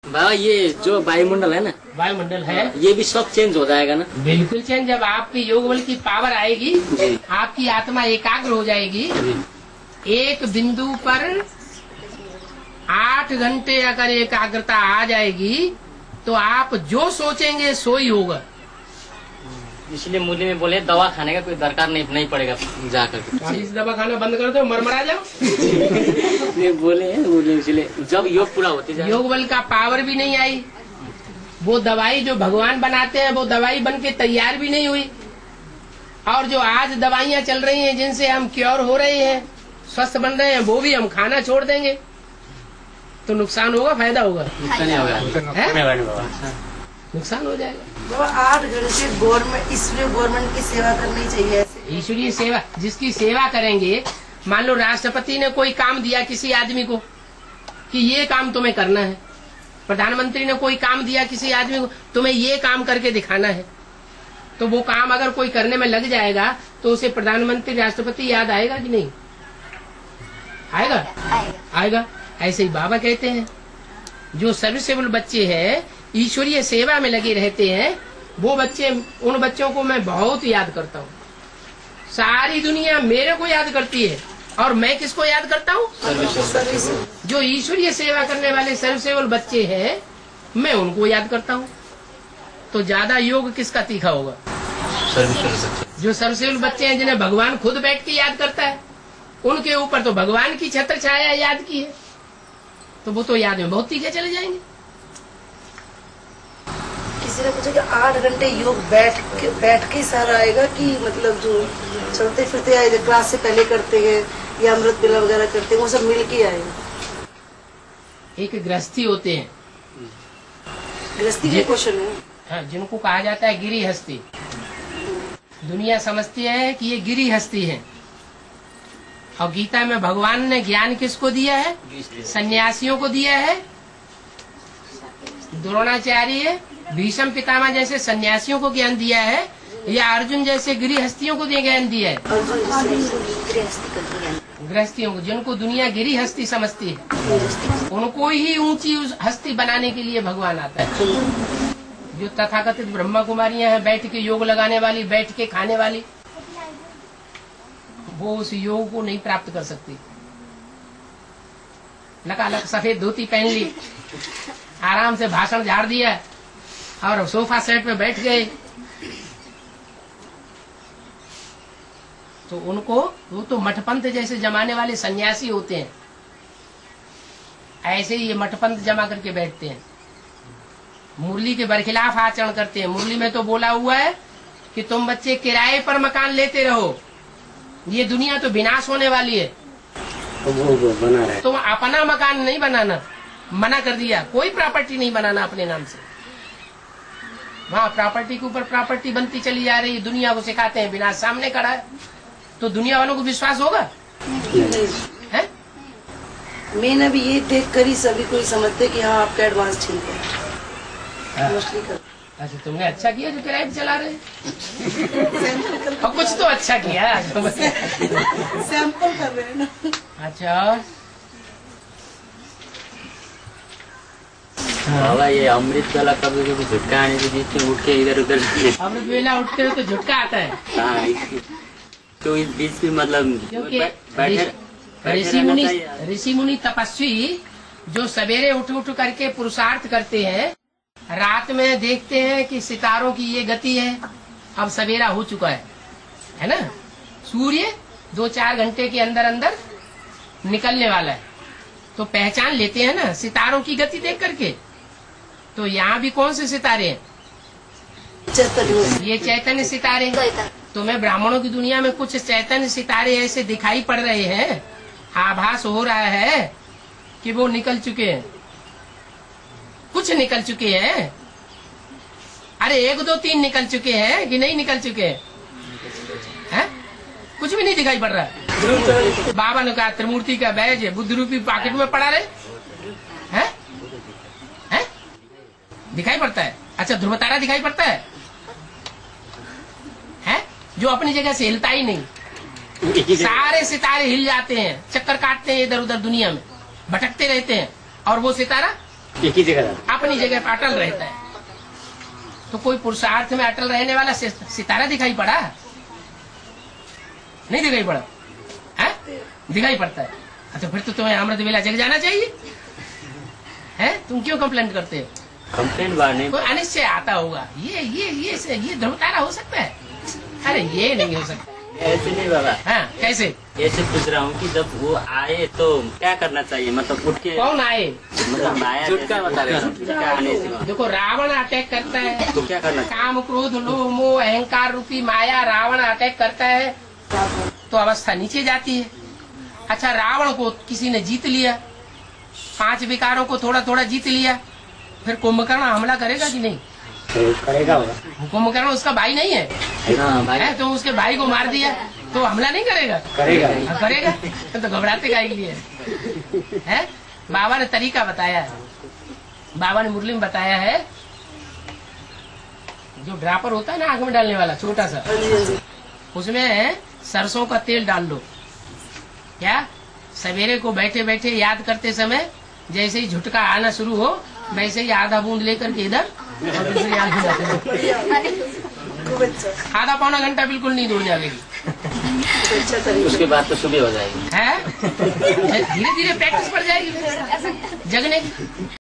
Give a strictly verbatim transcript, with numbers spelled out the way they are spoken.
बाबा ये जो वायुमंडल है ना, वायुमंडल है, ये भी सब चेंज हो जाएगा ना? बिल्कुल चेंज। जब आपकी योग बल की पावर आएगी, आपकी आत्मा एकाग्र हो जाएगी, एक बिंदु पर आठ घंटे अगर एकाग्रता आ जाएगी तो आप जो सोचेंगे सो ही होगा। इसलिए मुझे में बोले दवा खाने का कोई दरकार नहीं नहीं पड़ेगा जाकर के। इस दवा खाना बंद कर दो, मरमरा जाओ। नहीं बोले बोले इसलिए जब योग पूरा होते जाए, योग बल का पावर भी नहीं आई, वो दवाई जो भगवान बनाते हैं वो दवाई बन के तैयार भी नहीं हुई, और जो आज दवाइयाँ चल रही हैं जिनसे हम क्योर हो रहे हैं, स्वस्थ बन रहे हैं, वो भी हम खाना छोड़ देंगे तो नुकसान होगा फायदा होगा? नुकसान होगा, नुकसान हो जाएगा। तो आठ घंटे गवर्नमेंट, इसलिए गवर्नमेंट की सेवा करनी चाहिए। ईश्वरीय सेवा, जिसकी सेवा करेंगे, मान लो राष्ट्रपति ने कोई काम दिया किसी आदमी को कि ये काम तुम्हें करना है, प्रधानमंत्री ने कोई काम दिया किसी आदमी को तुम्हें ये काम करके दिखाना है, तो वो काम अगर कोई करने में लग जाएगा तो उसे प्रधानमंत्री राष्ट्रपति याद आएगा कि नहीं आएगा? आएगा। ऐसे ही बाबा कहते हैं जो सर्विसेबल बच्चे हैं, ईश्वरीय सेवा में लगे रहते हैं, वो बच्चे, उन बच्चों को मैं बहुत याद करता हूँ। सारी दुनिया मेरे को याद करती है और मैं किसको याद करता हूँ? जो ईश्वरीय सेवा करने वाले सर्विसेबल बच्चे हैं, मैं उनको याद करता हूँ। तो ज्यादा योग किसका तीखा होगा? जो सर्विसेबल बच्चे हैं, जिन्हें भगवान खुद बैठ के याद करता है, उनके ऊपर तो भगवान की छत्र छाया याद की है, तो वो तो याद में बहुत तीखे चले जाएंगे। किसी ने पूछा कि आठ घंटे योग बैठ के बैठ के सारा आएगा कि मतलब जो चलते फिरते आएगा, क्लास से पहले करते हैं या अमृत बेला वगैरह करते हैं, वो सब मिल के आएगा? एक गृहस्थी होते हैं, गृहस्थी के क्वेश्चन है, हाँ, जिनको कहा जाता है गिरी हस्ती। दुनिया समझती है कि ये गिरी हस्ती है, और गीता में भगवान ने ज्ञान किसको दिया है? सन्यासियों को दिया है। द्रोणाचार्य, भीष्म पितामह जैसे सन्यासियों को ज्ञान दिया है, या अर्जुन जैसे गृहस्थियों को ज्ञान दिया है? गृहस्थियों को, जिनको दुनिया गिरी हस्ती समझती है, उनको ही ऊंची हस्ती बनाने के लिए भगवान आता है। जो तथाकथित ब्रह्मा कुमारियां हैं, बैठ के योग लगाने वाली, बैठ के खाने वाली, वो उस योग को नहीं प्राप्त कर सकती। लकालक सफेद धोती पहन ली, आराम से भाषण झाड़ दिया और सोफा सेट पे बैठ गए, तो उनको, वो तो मठपंथ जैसे जमाने वाले सन्यासी होते हैं, ऐसे ही ये मठपंथ जमा करके बैठते हैं, मुरली के बरखिलाफ आचरण करते हैं। मुरली में तो बोला हुआ है कि तुम बच्चे किराए पर मकान लेते रहो, ये दुनिया तो विनाश होने वाली है, बना रहे। तुम अपना मकान नहीं बनाना, मना कर दिया, कोई प्रॉपर्टी नहीं बनाना अपने नाम से। वहाँ प्रॉपर्टी के ऊपर प्रॉपर्टी बनती चली जा रही है, दुनिया को सिखाते हैं विनाश सामने खड़ा है, तो दुनिया वालों को विश्वास होगा? है? मैंने भी ये देख कर ही सभी को समझते कि हाँ आपका एडवांस ठीक है। अच्छा, तुमने अच्छा किया जो किराए पे चला रहे और कुछ तो अच्छा किया सैंपल कर रहे हैं ना। अच्छा बाबा, ये अमृत वाला कभी कभी झुटका आने के बीच में उठ के इधर उधर, अमृत वेला उठते हो तो झुटका आता है। हाँ, तो इस बीच में मतलब क्योंकि बैठे ऋषि मुनि ऋषि मुनि तपस्वी जो सवेरे उठ उठ करके पुरुषार्थ करते हैं, रात में देखते हैं कि सितारों की ये गति है, अब सवेरा हो चुका है, है ना, सूर्य दो चार घंटे के अंदर अंदर निकलने वाला है, तो पहचान लेते हैं ना सितारों की गति देख करके। तो यहाँ भी कौन से सितारे हैं? ये चैतन्य सितारे हैं। तुम्हें ब्राह्मणों की दुनिया में कुछ चैतन्य सितारे ऐसे दिखाई पड़ रहे हैं, आभास हो रहा है कि वो निकल चुके हैं, कुछ निकल चुके हैं। अरे एक दो तीन निकल चुके हैं कि नहीं निकल चुके हैं? है? कुछ भी नहीं दिखाई पड़ रहा है। बाबा ने कहा त्रिमूर्ति का बैज बुद्ध रूपी पॉकेट में पड़ा रहे है? है? दिखाई पड़ता है। अच्छा, ध्रुव तारा दिखाई पड़ता है, है? जो अपनी जगह से हिलता ही नहीं। सारे सितारे हिल जाते हैं, चक्कर काटते हैं इधर उधर दुनिया में, भटकते रहते हैं, और वो सितारा एक ही जगह रहता अपनी जगह पर अटल रहता है। तो कोई पुरुषार्थ में अटल रहने वाला सितारा दिखाई पड़ा? नहीं दिखाई पड़ा है? दिखाई पड़ता है। तो फिर तो तुम्हें अमृत वेला जग जाना चाहिए है। तुम क्यों कंप्लेंट करते हो? कंप्लेंट बार नहीं, कोई अनिश्चय आता होगा, ये ये ये ये, ये ध्रुव तारा हो सकता है? अरे ये नहीं हो सकता। ऐसे नहीं बाबा। हाँ, कैसे? ऐसे पूछ रहा हूँ कि जब वो आए तो क्या करना चाहिए, मतलब उठ के कौन आए? मतलब आया झुटका बता रहे झुटका आने से देखो, रावण अटैक करता है तो क्या करना चाहिए? काम क्रोध लोभ मोह अहंकार रूपी माया, रावण अटैक करता है तो अवस्था नीचे जाती है। अच्छा, रावण को किसी ने जीत लिया, पांच विकारों को थोड़ा थोड़ा जीत लिया, फिर कुंभकर्ण हमला करेगा कि नहीं? करेगा। कुंभकर्ण उसका भाई नहीं है, हाँ भाई। है तो उसके भाई को मार दिया तो हमला नहीं करेगा? करेगा। हाँ, करेगा। तो घबराते का लिए है। बाबा ने तरीका बताया है, बाबा ने मुरली में बताया है। जो ड्रापर होता है ना आंख में डालने वाला छोटा सा, उसमें सरसों का तेल डाल लो। क्या सवेरे को बैठे बैठे याद करते समय जैसे ही झुटका आना शुरू हो, वैसे ही आधा बूंद लेकर के इधर और दूसरी आंख में जाते, आधा पौना घंटा बिल्कुल नींद उड़ जाएगी। उसके बाद तो सुबह हो जाएगी है, धीरे धीरे प्रैक्टिस पड़ जाएगी जगने की।